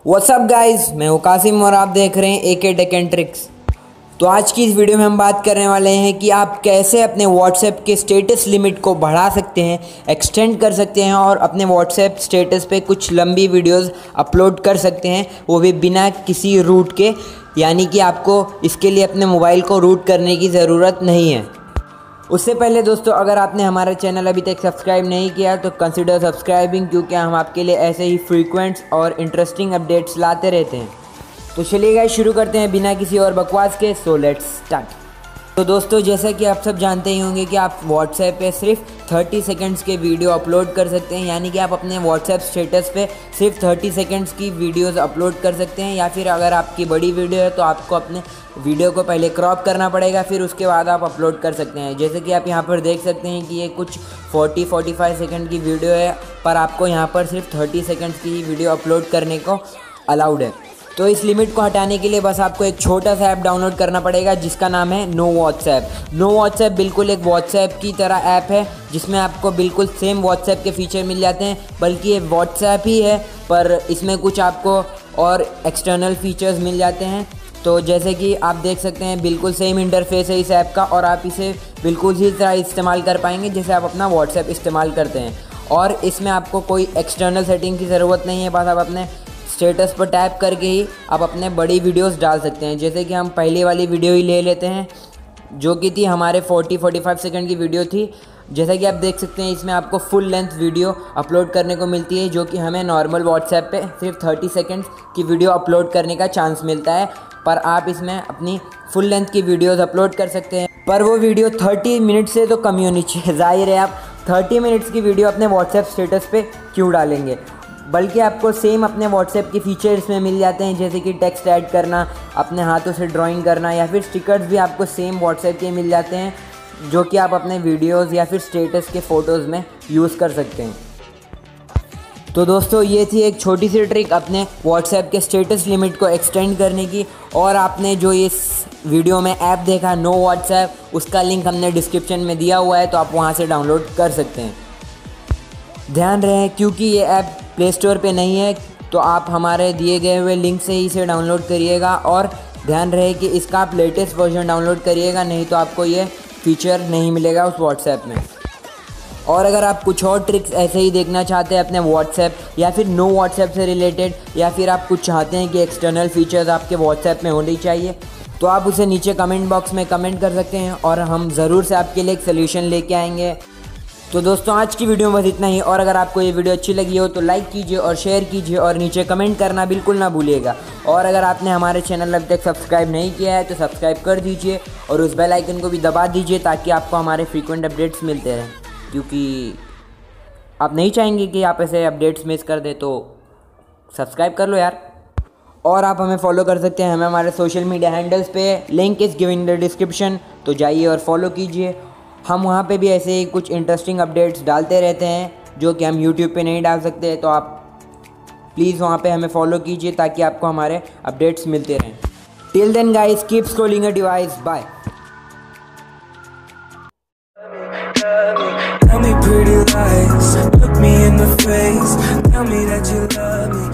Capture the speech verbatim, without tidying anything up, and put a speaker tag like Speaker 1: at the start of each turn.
Speaker 1: What's up guys, मैं हूँ कासिम और आप देख रहे हैं एके टेक एंड ट्रिक्स। तो आज की इस वीडियो में हम बात करने वाले हैं कि आप कैसे अपने व्हाट्सएप के स्टेटस लिमिट को बढ़ा सकते हैं, एक्सटेंड कर सकते हैं और अपने व्हाट्सएप स्टेटस पे कुछ लंबी वीडियोस अपलोड कर सकते हैं, वो भी बिना किसी रूट के। यानी कि आपको इसके लिए अपने मोबाइल को रूट करने की ज़रूरत नहीं है। उससे पहले दोस्तों, अगर आपने हमारा चैनल अभी तक सब्सक्राइब नहीं किया तो कंसिडर सब्सक्राइबिंग, क्योंकि हम आपके लिए ऐसे ही फ्रीक्वेंट्स और इंटरेस्टिंग अपडेट्स लाते रहते हैं। तो चलिए गाइस, शुरू करते हैं बिना किसी और बकवास के। So let's start. तो दोस्तों, जैसा कि आप सब जानते ही होंगे कि आप व्हाट्सएप पे सिर्फ तीस सेकंड्स के वीडियो अपलोड कर सकते हैं। यानी कि आप अपने व्हाट्सएप स्टेटस पे सिर्फ तीस सेकंड्स की वीडियोस अपलोड कर सकते हैं। या फिर अगर आपकी बड़ी वीडियो है तो आपको अपने वीडियो को पहले क्रॉप करना पड़ेगा, फिर उसके बाद आप अपलोड कर सकते हैं। जैसे कि आप यहाँ पर देख सकते हैं कि ये कुछ चालीस पैंतालीस सेकंड की वीडियो है, पर आपको यहाँ पर सिर्फ तीस सेकंड्स की वीडियो अपलोड करने को अलाउड है। तो इस लिमिट को हटाने के लिए बस आपको एक छोटा सा ऐप डाउनलोड करना पड़ेगा जिसका नाम है नो व्हाट्सएप। नो व्हाट्सएप बिल्कुल एक व्हाट्सएप की तरह ऐप है, जिसमें आपको बिल्कुल सेम व्हाट्सएप के फीचर मिल जाते हैं। बल्कि ये व्हाट्सएप ही है, पर इसमें कुछ आपको और एक्सटर्नल फीचर्स मिल जाते हैं। तो जैसे कि आप देख सकते हैं, बिल्कुल सेम इंटरफेस है इस ऐप का और आप इसे बिल्कुल ही तरह इस्तेमाल कर पाएंगे जैसे आप अपना व्हाट्सएप इस्तेमाल करते हैं। और इसमें आपको कोई एक्सटर्नल सेटिंग की ज़रूरत नहीं है, बस आप अपने स्टेटस पर टैप करके ही आप अपने बड़ी वीडियोस डाल सकते हैं। जैसे कि हम पहली वाली वीडियो ही ले लेते हैं, जो कि थी हमारे चालीस पैंतालीस सेकंड की वीडियो थी। जैसा कि आप देख सकते हैं, इसमें आपको फुल लेंथ वीडियो अपलोड करने को मिलती है, जो कि हमें नॉर्मल व्हाट्सएप पे सिर्फ तीस सेकंड्स की वीडियो अपलोड करने का चांस मिलता है। पर आप इसमें अपनी फुल लेंथ की वीडियोस अपलोड कर सकते हैं, पर वो वीडियो तीस मिनट से तो कम ही होनी चाहिए। जाहिर है, आप तीस मिनट्स की वीडियो अपने व्हाट्सएप स्टेटस पे क्यों डालेंगे। बल्कि आपको सेम अपने व्हाट्सएप के फीचर इसमें मिल जाते हैं, जैसे कि टेक्स्ट ऐड करना, अपने हाथों से ड्राइंग करना, या फिर स्टिकर्स भी आपको सेम व्हाट्सएप के मिल जाते हैं, जो कि आप अपने वीडियोस या फिर स्टेटस के फ़ोटोज़ में यूज़ कर सकते हैं। तो दोस्तों, ये थी एक छोटी सी ट्रिक अपने व्हाट्सएप के स्टेटस लिमिट को एक्सटेंड करने की। और आपने जो इस वीडियो में ऐप देखा नो व्हाट्सएप, उसका लिंक हमने डिस्क्रिप्शन में दिया हुआ है, तो आप वहाँ से डाउनलोड कर सकते हैं। ध्यान रहे, क्योंकि ये ऐप प्ले स्टोर पे नहीं है, तो आप हमारे दिए गए हुए लिंक से ही इसे डाउनलोड करिएगा। और ध्यान रहे कि इसका आप लेटेस्ट वर्जन डाउनलोड करिएगा, नहीं तो आपको ये फीचर नहीं मिलेगा उस व्हाट्सएप में। और अगर आप कुछ और ट्रिक्स ऐसे ही देखना चाहते हैं अपने व्हाट्सएप या फिर नो व्हाट्सएप से रिलेटेड, या फिर आप कुछ चाहते हैं कि एक्सटर्नल फीचर्स आपके व्हाट्सएप में होने चाहिए, तो आप उसे नीचे कमेंट बॉक्स में कमेंट कर सकते हैं और हम ज़रूर से आपके लिए एक सोल्यूशन लेके आएंगे। तो दोस्तों, आज की वीडियो में बस इतना ही। और अगर आपको ये वीडियो अच्छी लगी हो तो लाइक कीजिए और शेयर कीजिए और नीचे कमेंट करना बिल्कुल ना भूलिएगा। और अगर आपने हमारे चैनल अभी तक सब्सक्राइब नहीं किया है तो सब्सक्राइब कर दीजिए और उस बेल आइकन को भी दबा दीजिए, ताकि आपको हमारे फ्रीक्वेंट अपडेट्स मिलते रहें। क्योंकि आप नहीं चाहेंगे कि आप ऐसे अपडेट्स मिस कर दे, तो सब्सक्राइब कर लो यार। और आप हमें फॉलो कर सकते हैं हमें हमारे सोशल मीडिया हैंडल्स पे, link is given in the description. तो जाइए और फॉलो कीजिए। हम वहाँ पे भी ऐसे ही कुछ इंटरेस्टिंग अपडेट्स डालते रहते हैं, जो कि हम यूट्यूब पे नहीं डाल सकते। तो आप प्लीज़ वहाँ पे हमें फॉलो कीजिए, ताकि आपको हमारे अपडेट्स मिलते रहें। Till then guys, keep scrolling a device. Bye.
Speaker 2: Tell me pretty lies, look me in the face, tell me that you love me.